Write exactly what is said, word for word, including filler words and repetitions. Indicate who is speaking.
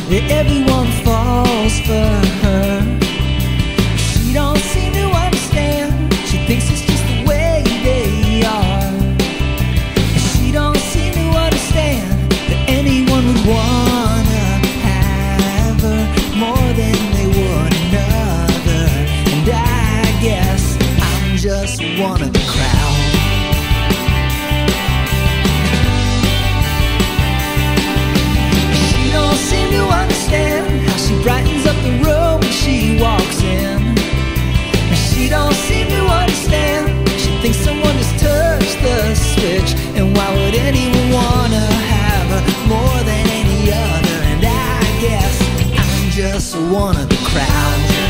Speaker 1: that everyone falls for her. She don't seem to understand. She thinks it's just the way they are. She don't seem to understand that anyone would wanna have her more than they would another. And I guess I'm just one of the crowd. She don't seem to understand how she brightens up the room when she walks in. She don't seem to understand. She thinks someone just touched the switch. And why would anyone wanna have her more than any other? And I guess I'm just one of the crowd.